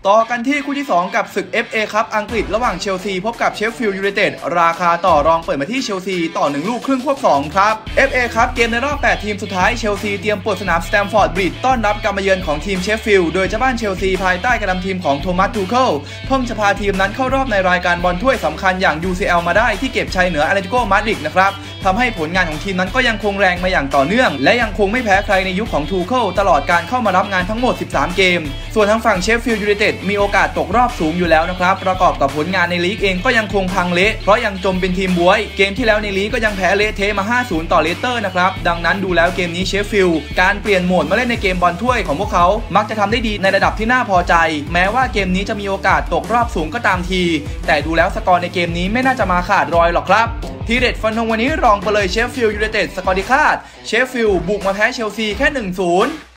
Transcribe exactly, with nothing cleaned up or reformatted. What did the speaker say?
ต่อกันที่คู่ที่สองกับศึก เอฟ เอ ครับอังกฤษระหว่างเชลซีพบกับเชฟฟิลด์ยูไนเต็ดราคาต่อรองเปิดมาที่เชลซีต่อหนึ่งลูกครึ่งควบสองครับ เอฟ เอ ครับเกมในรอบแปดทีมสุดท้ายเชลซีเตรียมเปิดสนามสแตมฟอร์ดบริดจ์ต้อนรับการมาเยือนของทีมเชฟฟิลด์โดยเจ้าบ้านเชลซีภายใต้การนำทีมของโทมัสทูเคิลเพิ่งจะพาทีมนั้นเข้ารอบในรายการบอลถ้วยสำคัญอย่าง ยู ซี แอล มาได้ที่เก็บชัยเหนืออาร์เตติโกมาดริดนะครับทำให้ผลงานของทีมนั้นก็ยังคงแรงมาอย่างต่อเนื่องและยังคงไม่แพ้ใครในยุคของทูเคิลตลอดการเข้ามารับงานทั้งหมดสิบสามเกมส่วนทางฝั่งเชฟฟิลด์ยูไนเต็ดมีโอกาสตกรอบสูงอยู่แล้วนะครับประกอบกับผลงานในลีกเองก็ยังคงพังเละเพราะยังจมเป็นทีมบวยเกมที่แล้วในลีกก็ยังแพ้เละเทะมา ห้าศูนย์ ต่อเลสเตอร์นะครับดังนั้นดูแล้วเกมนี้เชฟฟิลด์การเปลี่ยนโหมดมาเล่นในเกมบอลถ้วยของพวกเขามักจะทำได้ดีในระดับที่น่าพอใจแม้ว่าเกมนี้จะมีโอกาสตกรอบสูงก็ตามทีแต่ดูแล้วสกอร์ในเกมนี้ไม่น่าจะมาขาดรอยหรอกครับทีเด็ดฟันธงวันนี้รองไปเลยเชฟฟิลด์ยูไนเต็ดสกอร์ที่คาดเชฟฟิลด์บุกมาแพ้เชลซีแค่ หนึ่งศูนย์